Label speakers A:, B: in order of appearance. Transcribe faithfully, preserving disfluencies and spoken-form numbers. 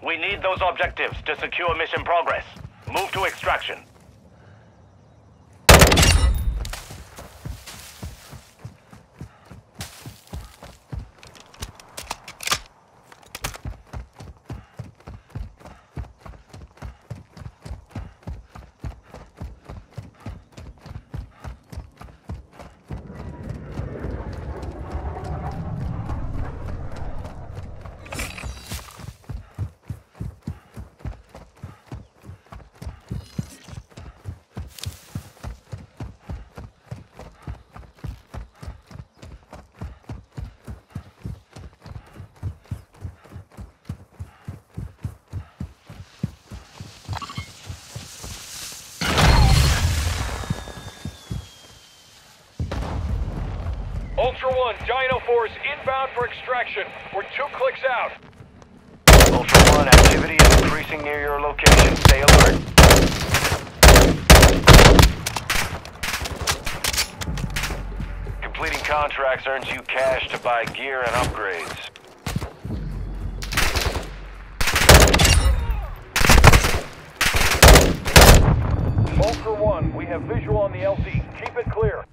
A: We need those objectives to secure mission progress. Move to extraction.
B: Ultra One, Dino Force inbound for extraction. We're two clicks out.
A: Ultra One, activity is increasing near your location. Stay alert. Completing contracts earns you cash to buy gear and upgrades.
B: Ultra One, we have visual on the L Z. Keep it clear.